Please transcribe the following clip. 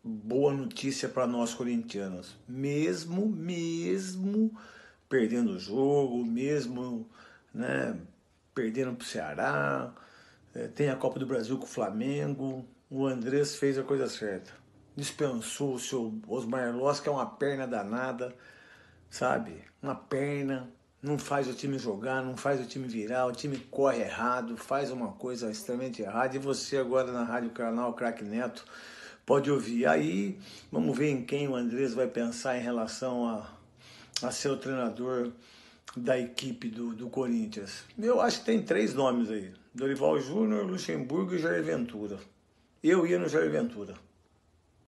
boa notícia para nós corintianos. Mesmo perdendo o jogo, mesmo, né, perdendo para o Ceará, tem a Copa do Brasil com o Flamengo, o Andrés fez a coisa certa. Dispensou o seu Osmar Loss, que é uma perna danada, sabe? Uma perna, não faz o time jogar, não faz o time virar, o time corre errado, faz uma coisa extremamente errada. E você agora na Rádio Canal Craque Neto pode ouvir. Aí vamos ver em quem o Andrés vai pensar em relação a ser o treinador da equipe do Corinthians. Eu acho que tem 3 nomes aí: Dorival Júnior, Luxemburgo e Jair Ventura. Eu ia no Jair Ventura.